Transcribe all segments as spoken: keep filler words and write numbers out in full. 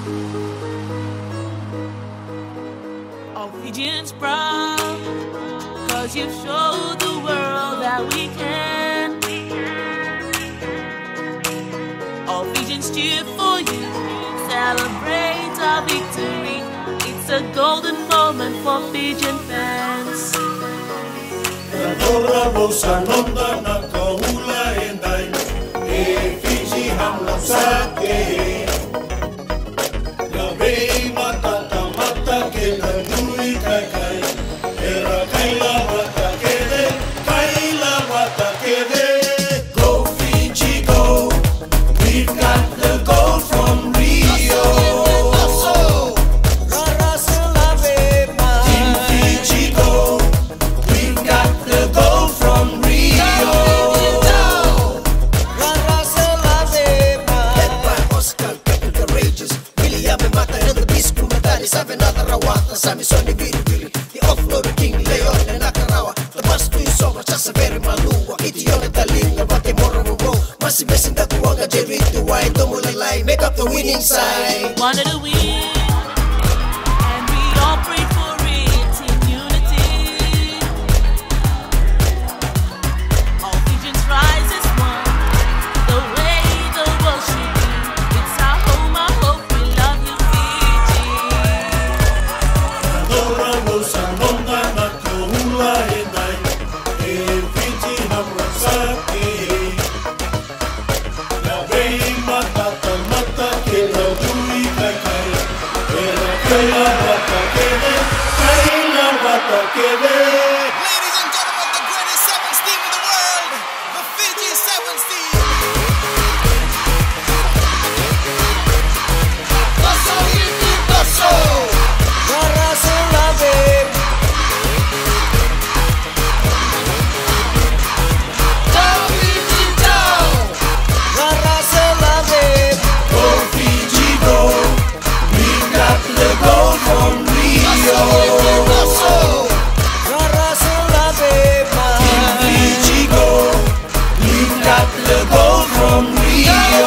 All Fijians proud, cause you've showed the world that we can. All Fijians cheer for you, celebrate our victory. It's a golden moment for Fijian fans. Ora bosa nonda na kaula endai, e Fiji hamla sake. Ya vei mata ta mata ke na nui kai kai, era kaila mata kede, kaila mata kede. Go Fiji go, we've got the gold from Rio. Team Fiji go, we've got the gold from Rio. Led by Oscar, Captain Courageous, William and Mata and the Beast Crew, Matali, Seven Other Rawata, Sami Sonny, Vili Vili, the offloader King, Leon and Nakarawa, the bus to his over, just a very malua, Itiona Talinga, Bate Moro Row, Masi Messin Dakuanga, Jerry, the White, Domulalai, make up the winning side. Wanted to win, and we all pray for it in unity. All Fijians rise as one, the way the world should be. It's our home, our hope, we love you, Fiji. Ora bosa nonda na kaula endai, e Fiji hamla sake. Ya vei mata ta mata ke na nui kai kai, era kaila mata kede, kaila mata kede. Ladies and gentlemen, the greatest sevens team in the world, the Fiji Sevens team. Paso, Iti, paso. Down, Fiji, down. Go Fiji go, we've got the gold from Rio. Paso, Team Fiji go, we've got the gold from Rio.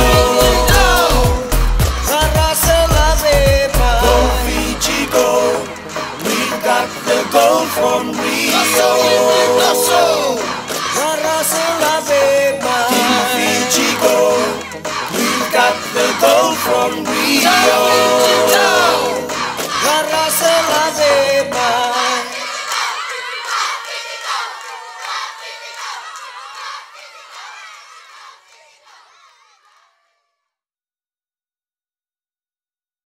Go Fiji go, we've got the gold from Rio. paso. Team Fiji go, we've got the gold from Rio.